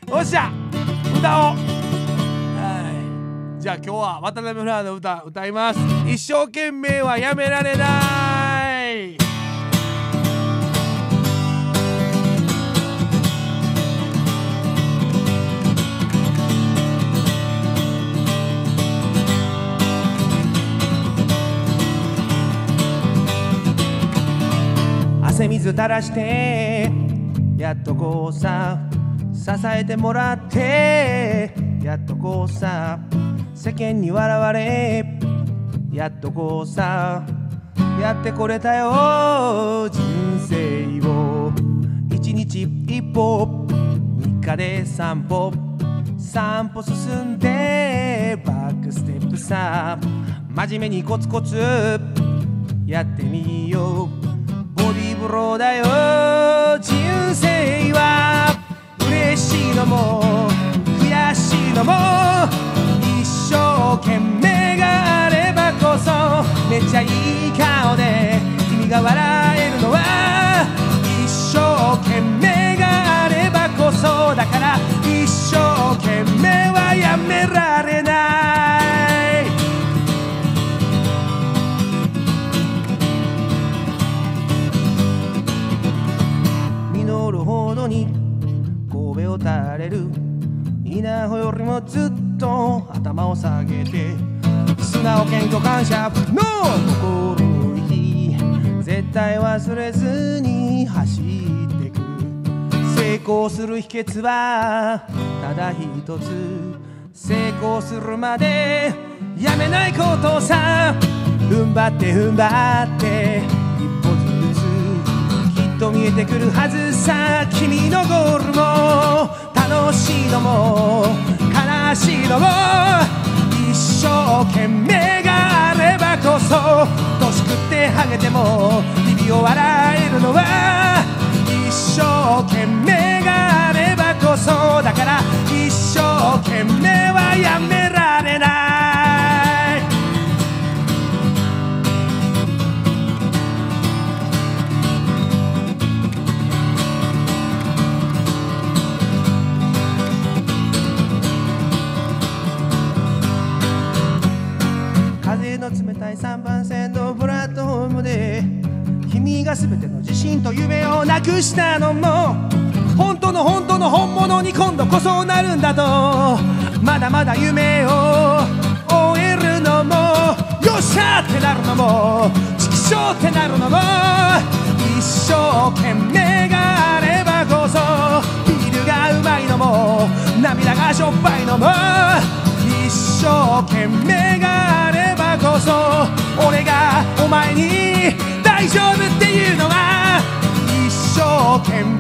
よっしゃ歌おう。はい、じゃあ今日は渡辺フラワーの歌歌います。一生懸命はやめられない。汗水垂らしてやっとこうさ、支えてもらってやっとこうさ、世間に笑われやっとこうさ、やってこれたよ人生を。一日一歩三日で散歩、散歩進んでバックステップさ、真面目にコツコツやってみよう。ボディーブローだよ人生は。嬉しいのも悔しいのも一生懸命があればこそ、めっちゃいい顔で君が笑えるのは一生懸命があればこそだから、一生懸命はやめられない。実るほどに神戸を垂れる稲穂よりもずっと頭を下げて、素直謙虚感謝の心の日、絶対忘れずに走ってく。成功する秘訣はただ一つ、成功するまでやめないことさ。踏ん張って踏ん張って一歩ずつきっと見えてくるはずさ。君のゴールも楽しいのも悲しいのも一生懸命があればこそ、年食ってハゲても日々を笑えるのは一生懸命があればこそだから、一生懸命はやめられない。風の冷たい3番線のプラットフォームで君が全ての自信と夢をなくしたのも、本当の本物に今度こそなるんだと、まだまだ夢を追えるのも、よっしゃってなるのもチキショーってなるのも、一生懸命があればこそ、ビールがうまいのも涙がしょっぱいのも、一生懸命があればこそ、俺がお前に大丈夫っていうのは一生懸命